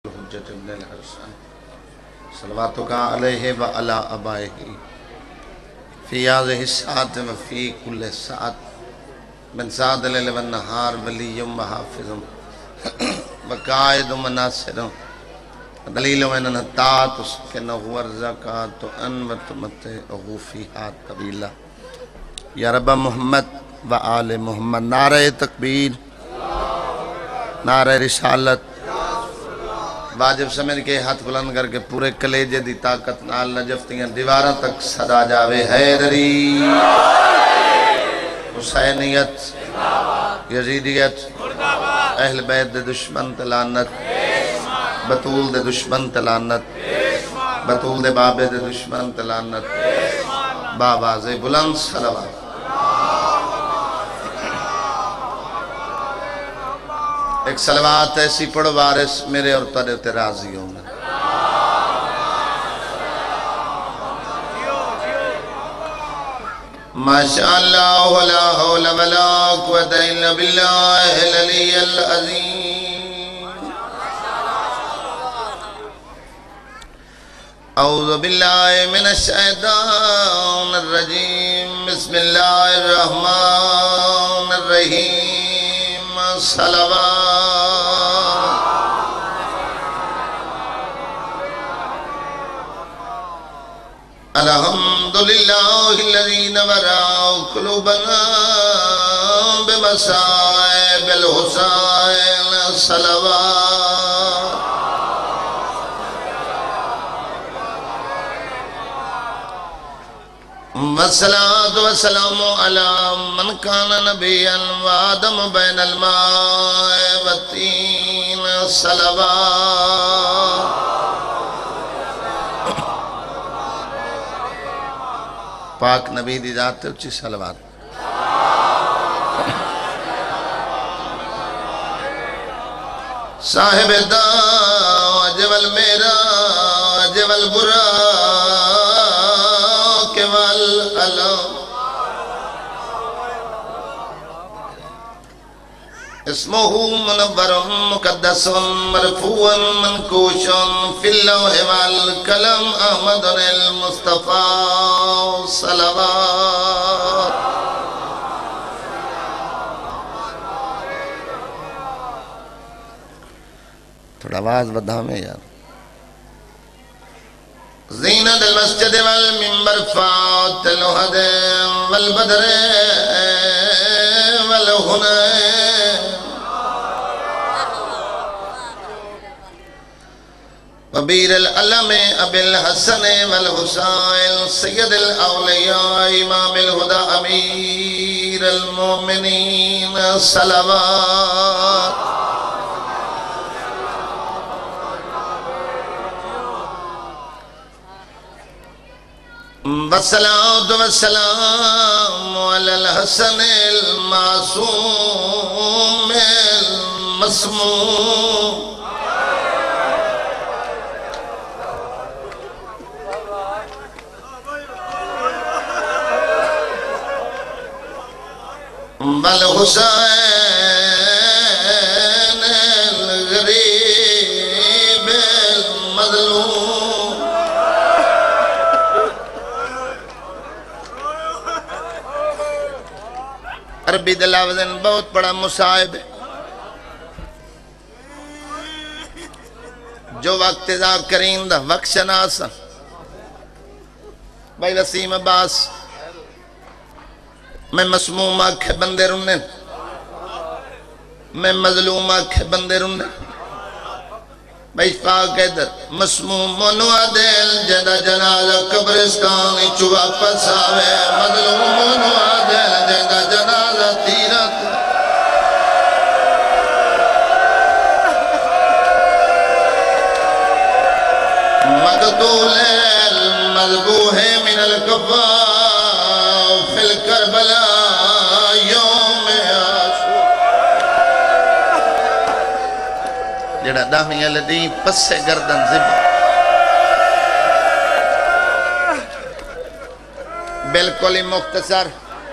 حجت ابن الحسن صلواتک علیہ وعلی آبائہ فی هذه الساعة وفی کل ساعة من ساعة الليل والنهار ولی وحافظ وقائد مناصر دلیل وین نتات سکنہ ورزکات ان وتمتعہ فیہا طویلا یا رب محمد و آل محمد نعرہ تکبیر نعرہ رسالت واجب سمجھ کے ہاتھ بلند کر کے پورے کلیجے دی طاقت نال نجفتیاں دیواراں تک صدا جاوے حیدری حسینیت یزیدیت اہل بیت دے دشمن تلانت بطول دے دشمن تلانت بطول دے بابے دے دشمن تلانت بابا زی بلند صلوات ایک صلوات ایسی پڑھو وارث میرے اور ترے راضی ہوں گے ماشاءاللہ لا حول ولا قوة الا باللہ العلی العظیم اعوذ باللہ من الشیطان الرجیم بسم اللہ الرحمن الرحیم صلوات الحمدللہ الذی نورا قلوبنا بمصائب الحسین صلوات والصلاة والسلام على من كان نبيا وآدم بين الماء والطين صلوات پاک نبی دی ذات اچھی صلوات صاحب داج والمیراج والبراق والعلم اسمه منور مقدس مرفوع منکوش فی اللوح والقلم احمد المصطفیٰ صلوات تھوڑا آواز بدھا میں یار زینت المسجد والمنبر فات الوحد والبدر والہنین وبیر العلم ابی الحسن والحسین سید الاولیاء امام الہدى امیر المومنین صلوات والصلاة والسلام على الحسن المعصوم المسموم والحسين الغريب المظلوم عربی دلاوزن بہت بڑا مصائب ہے جو وقت ذاکرین دا وقت شناسا بھائی وسیم عباس میں مسموم آکھے بندے رننے میں مظلوم آکھے بندے رننے بھائی پاک ادھر مسموم منوع دل جدہ جنازہ قبرستانی چوہ پساوے مظلوم منوع دل جدہ جنازہ تیرت مقتول المذبوح من الکفا فی الکربلا یوم عاشور جڑا داہمی لدی پس گردن زبا بالکل ہی مختصر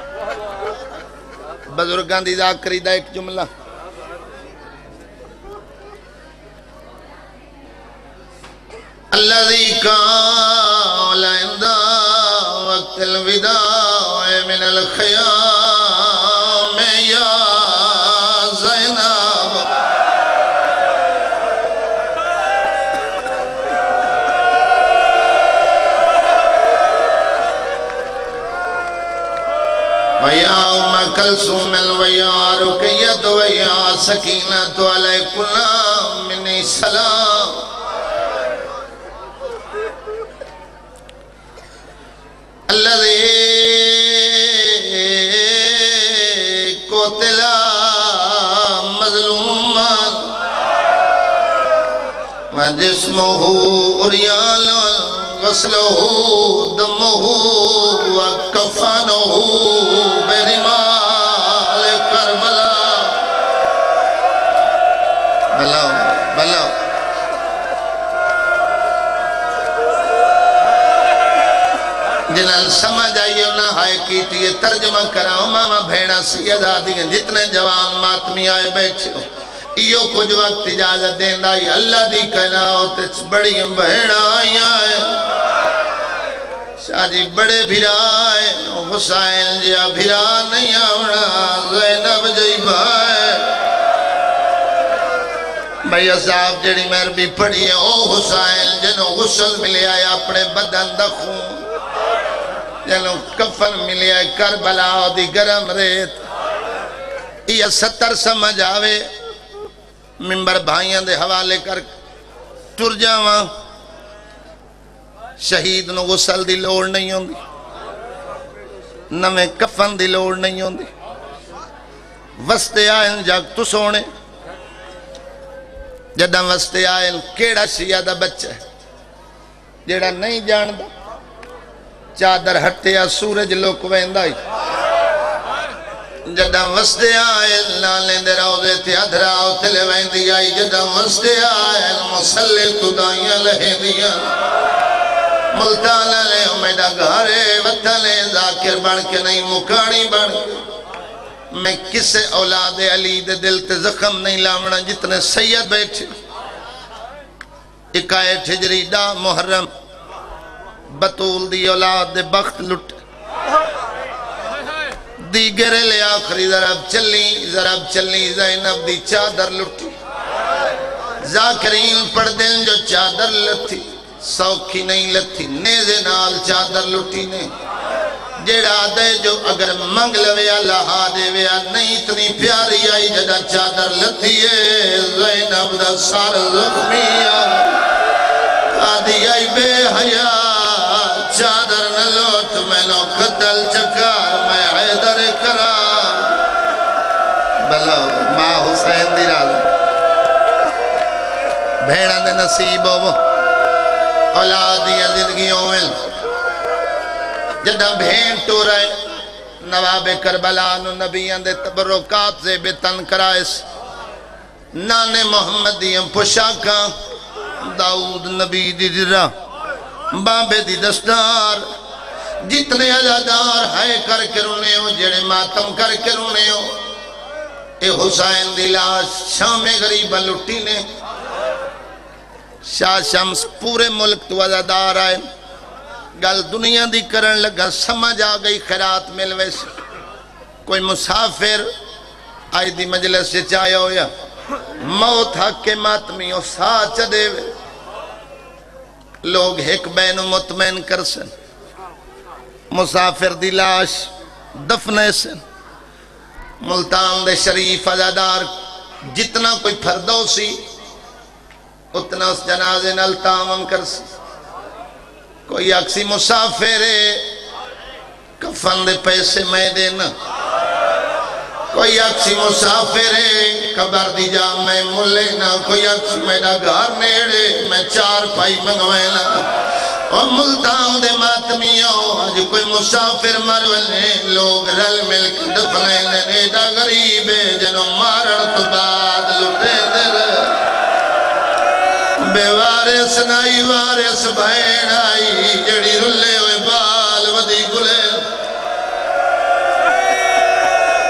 بزرگان دی ذاکری دا ایک جملہ الذي قال عند وقت الوداع من الخيام يا زينب ويا أم كلثوم ويا رقية ويا سكينة عليكن مني سلام الذي قتل مظلوما وجسمه عريان غسله دمه وكفنه برمال كربلاء بلاؤ بلاؤ جنال سمجھ آئیے انہا ہائے کیتی یہ ترجمہ کراؤ ماما بھیڑا سیدہ دیئے جتنے جوان ماتمی آئے بیٹھے ہو ایو کچھ وقت اجازت دین دائی اللہ دی کہناؤ تیچ بڑی بھیڑا آئی آئے شاہ جی بڑے بھیرا آئے حسین جیا بھیرا نہیں آونا زینب جی بھائے بھائیہ صاحب جڑی مہر بھی پڑھی ہے او حسین جنہوں غسل ملے آئے اپنے بدن دخون جنہوں کفن ملے آئے کربلا دی گرم ریت یہ 70 سمجھ آوے ممبر بھائیاں دے حوالے کر ٹر جاواں شہید نو غسل دی لوڑ نہیں ہوندی نویں کفن دی لوڑ نہیں ہوندی وستے آئین جاگ تو سونے جدہ وستے آئین کیڑا شیعہ دا بچہ ہے جیڑا نہیں جاندہ چادر ہٹے یا سورج لوک ویندائی جدہ وستے آئین لالیں دے روزے تھے ادھراؤ تلے ویندی آئی جدہ وستے آئین مسلل خدایاں لہیں دیا ملتانہ لے امیدہ گھارے وطنے ذاکر بڑھ کے نہیں مکانی بڑھ کے میں کسے اولاد علی دے دل تے زخم نہیں لامنا جتنے سید بیٹھے 21 ہجری دا محرم بطول دی اولاد دے بخت لٹ دیگر لے آخری ضرب چلی زینب دی چادر لٹی ذاکرین پڑھ دن جو چادر لٹھی سوکھی نہیں لتھی نیزے نال چادر لٹی نے جیڑا دے جو اگر منگ لویا لہا دے ویا نہیں اتنی پیاری آئی جدہ چادر لتھی ہے زینب دا سار زخمیہ آدھی آئی بے حیاء چادر نہ لوٹ میں نو قتل چکار میں حیدر کرار بلو ماں حسین دی راز بھیڑا دے نصیب ہو اولادیاں زندگیوں میں جدہ بھین تو رہے نواب کربلا نو نبیان دے تبرکات سے بتن کرائس نانے محمدیاں پشاکاں داؤد نبی دی درہ بابے دی دستار جتنے عزادار ہے کر کے رونے ہو جڑے ماتم کر کے رونے ہو اے حسین دی لاش شام غریبہ لٹی نے شاہ شمس پورے ملک تو عزادار آئے گل دنیا دی کرن لگا سمجھ آگئی خیرات ملوے سے کوئی مسافر آئی دی مجلس سے چاہے ہویا موت حق کے ماتمی ہو ساتھ دے وے لوگ ایک بین مطمئن کر سن مسافر دی لاش دفنے سن ملتان دے شریف عزادار جتنا کوئی پھردوسی اتنا اس جنازے نال تامم کر سی کوئی اکسی مسافر کفن دے پیسے میں دینا کوئی اکسی مسافر قبر دی جا میں ملینا کوئی اکسی میڈا گھر نیڑے میں 4 پائی منگوینا اور ملتان دے ماتمیوں آج کوئی مسافر مرونے لوگ رل ملک دفنے نیڈا غریبے جنہوں مارن تو بعد لٹے در بے وارث نائی وارث بھین آئی جڑی رلے ہوئے بال ودی گلے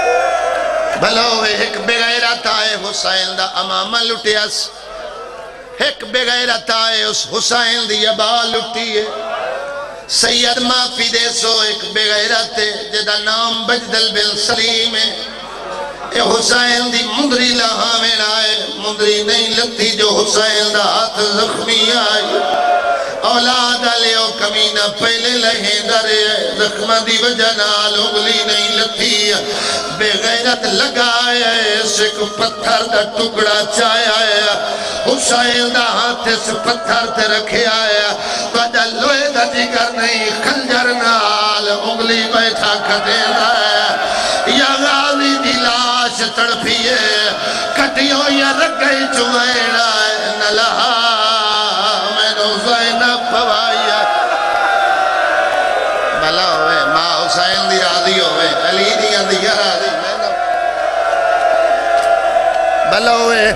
بھلو ایک بغیرت آئے حسین دا امامہ لٹیاس ایک بغیرت آئے اس حسین دی ابا لٹی ہے سید معافی دے سو ایک بغیرت ہے جدا نام بجدل بن سلیم ہے اے حسین دی مندری لہامن آئے مندری نہیں لگتی جو حسین دا ہاتھ زخمی آئے اولاد علیہ کمینہ پہلے لہیں درے زخمہ دی وجہ نال اگلی نہیں لگتی بے غیرت لگایا سکھ پتھر دا ٹکڑا چایا حسین دا ہاتھ اس پتھر تے رکھے آیا وجہ لوئے دا جگر نہیں خنجر نال اگلی بیٹھا کھتے دا یا غازی دی لاش تڑپیے کٹیوں یا رکھئی چوائنا نلہا میں نو زینب پوایا بھلا ہوئے ماں حسین دی راضی ہوئے علی دی اندیا راضی بھلا ہوئے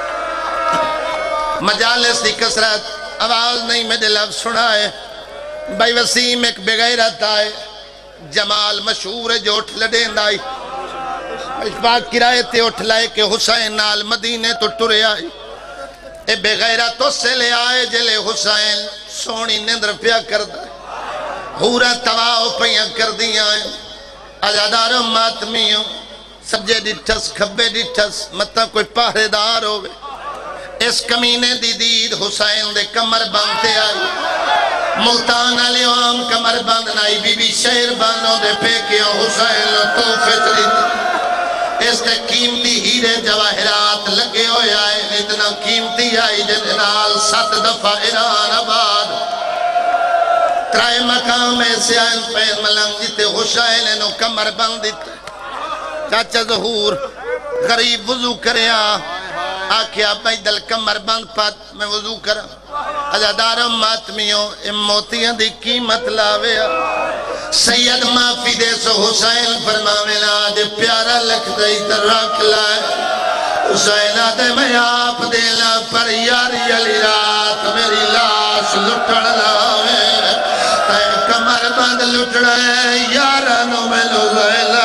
مجالس دی کسرت آواز نہیں میرے لفظ سنائے بھائی وسیم ایک بغیرت آئے جمال مشہور ہے جو اٹھ لڑیں دائی اشباق کرائے تے اٹھ لائے کہ حسین نال مدینے تو ٹرے آئی اے بغیرت تو سے لے آئے جلے حسین سونی نندر پیا کر دائے ہورا تواؤ پیا کر دیا ہے آزادار ماتمیوں سبجے ڈٹھس کھبے ڈٹھس مطا کوئی پہرے دار ہوئے اس کمینے دی دید حسین دے کمر بانتے آئی ملتان علی عام کمر بند نائی بی بی شہر بانوں دے پیکیوں حسین توفے چلیتے اس دے قیمتی ہیرے جواہرات لگے ہوئے آئے اتنا قیمتی آئی جنال 7 دفعہ ایران آباد ترائے مقام ایسے آئین پیر ملنگ جیتے حسین انہوں کمر بند دیتے چاچا ظہور غریب وضو کرے آکھیا بھائی دل کمر بند پات میں وضو کرا عزادارم ماتمیوں اموتیاں دی قیمت لاوے سید معافی دے سو حسین فرماوینا آج پیارا لکھ دائی تر رکھ لائے حسین آدھے میں آپ دینا پر یاری علی رات میری لاش لٹڑ لاوے تے کمر بند لٹڑے یارانوں میں لوزیلا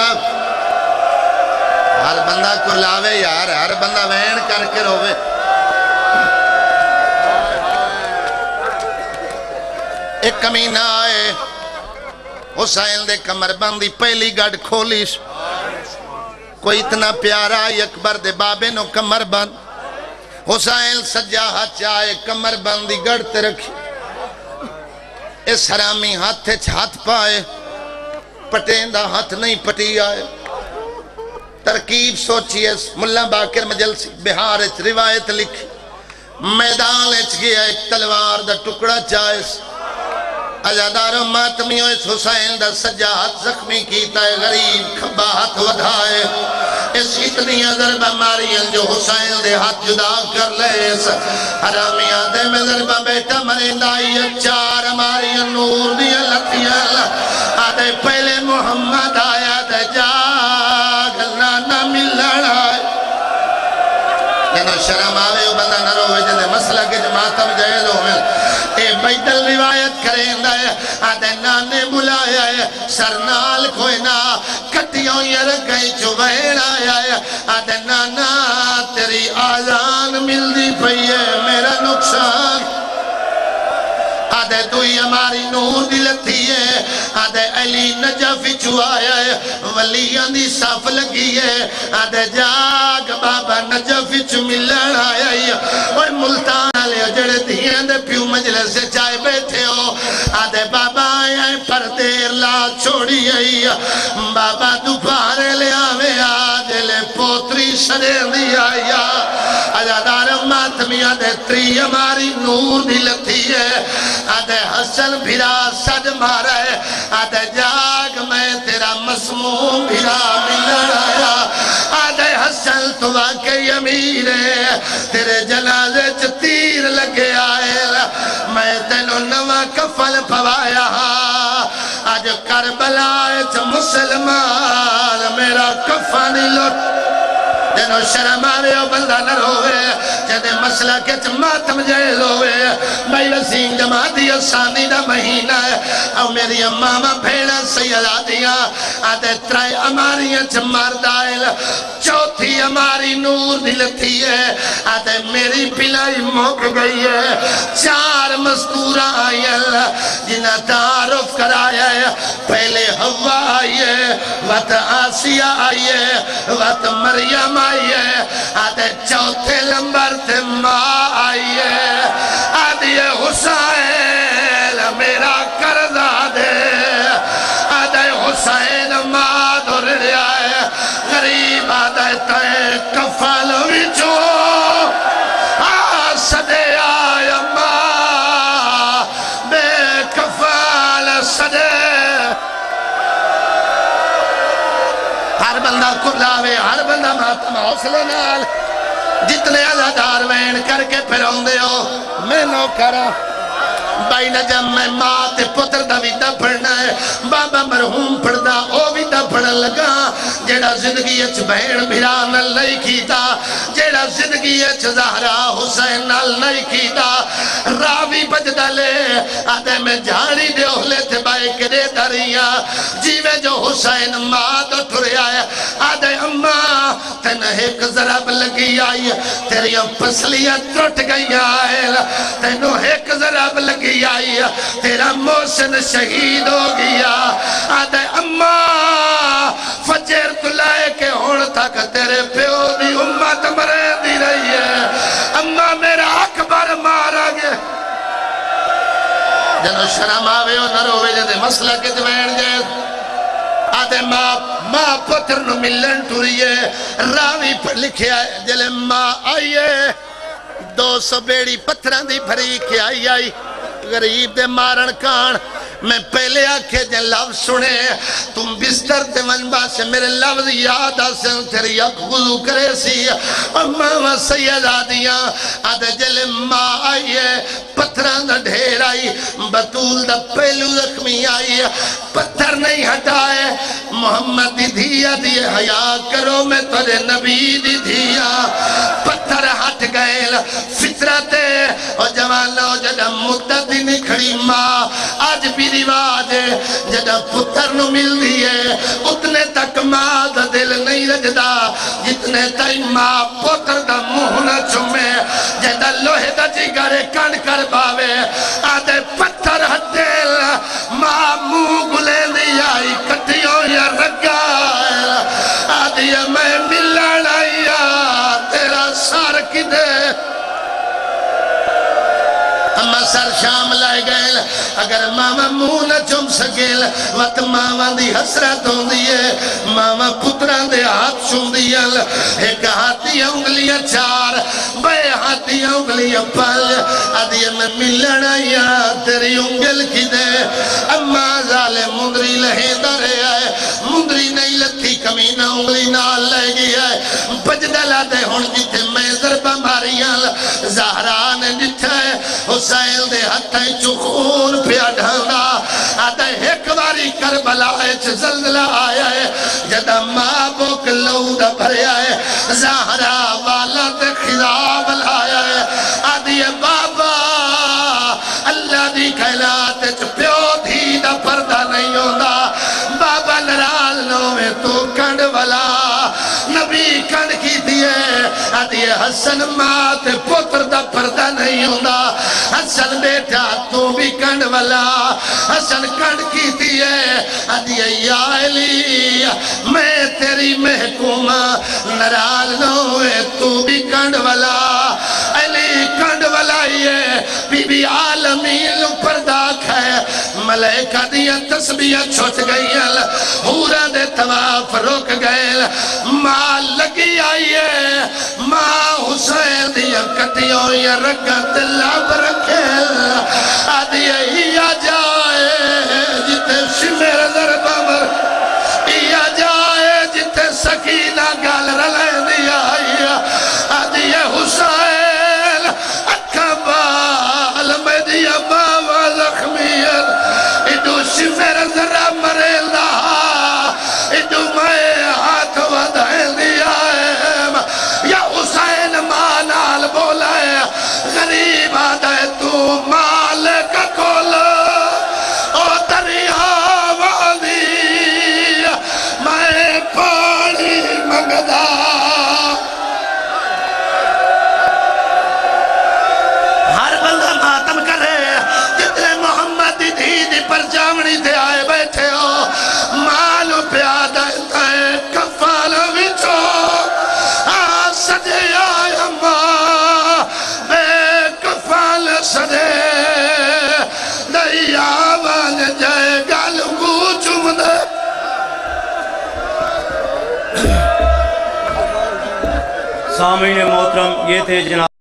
ہر بندہ کو لاوے یار ہر بندہ وین کر کے روے ایک کمینہ آئے حسین دے کمر بندی پہلی گڑھ کھولیش کوئی اتنا پیارا اکبر دے بابے نو کمر بند حسین سجاہا چاہے کمر بندی گڑھ تے رکھی اس حرامی ہاتھے ہاتھ پائے پٹیندہ ہاتھ نہیں پٹی آئے ترکیب سوچی ہے ملہ باکر مجلسی بہار اچھ روایت لکھی میدان اچھ گیا ایک تلوار دا ٹکڑا چاہیس عزادار و ماتمیوں اس حسین دا سجاہت زخمی کیتا ہے غریب کھبا ہاتھ ودھائے اس اتنی ضربہ مارین جو حسین دے ہاتھ جدا کر لے اس حرامی آدھے میں ضربہ بیٹا مرندائی چار مارین نور دیا لکھیا آدھے پہلے محمد آیا دے جاگ نانا ملن آئے لیکن شرم آوے وہ بندہ نہ روے جنہیں مسئلہ کے جماعتم جائز ہوئے اے بیدل روایت کریں دائے آدھے نانے بلایا ہے سرنال کوئی نا کٹیوں یہ رکھیں چوبین آیا ہے آدھے نانا تیری آزان مل دی پئی ہے میرا نقصان آدھے دوئی ہماری نور دلتی ہے آدھے علی نجفی چوایا ہے ولیان دی صاف لگی ہے آدھے جاگ بابا نجفی چملن آیا ہے اور ملتان علیہ جڑے دیئے دے پیو مجلس سے چائے بیٹھے ہو آدھے بابا آیا ہے پر دیر لا چھوڑی ہے بابا دوپارے لے آوے آدھے لے پوتری شرین دی آیا عزادار ماتمی آدھے تری ہماری نور دلتی ہے آدھے حسن بھیرا سج مارا ہے آدھے جاگ میں تیرا مسموم بھیرا ملن آیا آدھے حسن تو واقعی امیر ہے تیرے جنازے تیر لگے آئے میں تینو نوا کفل پوایا آج کربلا مسلمان میرا کفن لٹ جنو شرم آوے او بندہ نہ روے جدے مسئلہ کے ماتم جائز ہوئے بھائی وسیم جماعتی ثانی دا مہینہ ہے او میری امامہ بھیڑا سیدہ دیا آدھے ترائے اماریاں چمار دائل چوتھی اماری نور دلتی ہے آدھے میری پلائی موک گئی ہے چار مستورہ آئی ہے جنہ تعارف کرایا ہے پہلے ہوا آئی ہے وقت آسیہ آئی ہے وقت مریم آئی ہے آدھے چوتھے لمبر تے ماں آئی ہے آدھے حسین میرا کردہ دے آدھے حسین ماں دور لیا ہے غریب آدھے تے کفل وچو صدے آیا ماں بے کفال صدے ہر بندہ کلاوے ہر بندہ ماتم حوصلے نال جتنے عزادار وین کر کے پھر ہوندے ہو میں نو کرا بائی نجم میں ماں تے پتر دا بھی دا پڑھنا ہے بابا مرحوم پڑھ دا او بھی دا پڑھ لگا جیڑا زندگی اچھ بہن بھران نہیں کیتا جیڑا زندگی اچھ زہرا حسین نہیں کیتا راوی بجدہ لے آدھے میں جھاڑی دے اہلے تے بائی کرے دریاں جیوے جو حسین ماں دو ٹھرے آئے آدھے اماں تین ایک ضرب لگی آئی تیریاں پسلیاں ٹوٹ گئی آئے تینوں ایک ضرب لگی آئی تیرا محسن شہید ہو گیا آدھے اماں فجر تلائے کے ہون تک تیرے پیو دی امت مرے دی رہی ہے اماں میرا اکبر مارا گیا جنو شرم آوے ہو نہ روے جدے مسئلہ کے دوین گئے آدھے ماں پتر نو ملن ٹوریے راوی پر لکھے آئے جلے ماں آئیے 200 بیڑی پتھران دی بھری کے آئی غریب دے مارن کان میں پہلے آکھے جن لفظ سنے تم بستر تے منبع سے میرے لفظ یاد آسن تیری اک غضو کرے سی اماں سیدہ دیاں آدھے جلے ماں آئیے پتھران دا ڈھیر آئی بطول دا پہلو زخمی آئی پتھر نہیں ہٹائے محمد دی دھیا دیئے حیاء کرو میں تجھے نبی دی دھیا پتھر ہٹ گئے فطرتے اور جوانوں جدہ مدت دی نکھڑی ماں آج بھی رواج ہے جدہ پتھر نو مل دیئے اتنے تک ماں دا دل نہیں رجدہ جتنے تک ماں پتھر دا مہنہ چمے جدہ لوہے دا جگرے کن کر باوے آدھے پتھر ہٹیل ماں منہ گلے دی آئی کٹیوں یا رگا آدھی میں ملن آئیا تیرا سار کی دے اما سر شام لائے گئے اگر ماما منہ نہ چم سکیل وقت ماما دی حسرت ہوں دیئے ماما پتران دے ہاتھ چم دیئے ایک ہاتھی انگلیاں 4 بے ہاتھی انگلیاں 5 آدھیے میں ملن آیا تیری انگل کی دے اما ظالم مندری لہیں دارے آئے مندری نہیں لتھی کمینہ انگلی نال لے گئی ہے بجدلہ دے ہون جیتے میں ضربہ ماریاں زہران جیتے حسین دے ہتھیں چو خون پیا ڈھانا آدھے ایک باری کربلا ایچ زلزلہ آیا ہے جدہ ماں بوک لودہ بھرے آئے زہرہ والا تے خضاب لایا ہے آدھی بابا اللہ دی کہلات پیو دھی دا پردہ نہیں ہوندہ بابا نرال نوے تو کنڈ والا نبی کنڈ کی دیئے آدھی حسن ماں تے پتر دا پردہ نہیں ہوندہ حسن بیٹا تو بھی کنڈ والا حسن کنڈ کی دیئے آدھی یا علی میں تیری محکومہ نرال نوے تو بھی کنڈ والا علی کنڈ والا یہ بی بی عالمین پردہ کھائے ملائکہ دیا تسبیہ چھوٹ گئی حورہ دے تواف روک گئے ماں لگی آئیے ماں حسین دیا کٹیوں یا رکھت لاب رکھے آدھی یا جائے جتے شمیر ضربہ مر یا جائے جتے سکینہ گال رلے دیا آدھی حسین اکھا بال میں دیا باوا زخمیت ایڈو شمیر ضرب مرے اللہ ایڈو میں ہاتھ ودھائے دیا سامعین محترم، یہ تھے جناب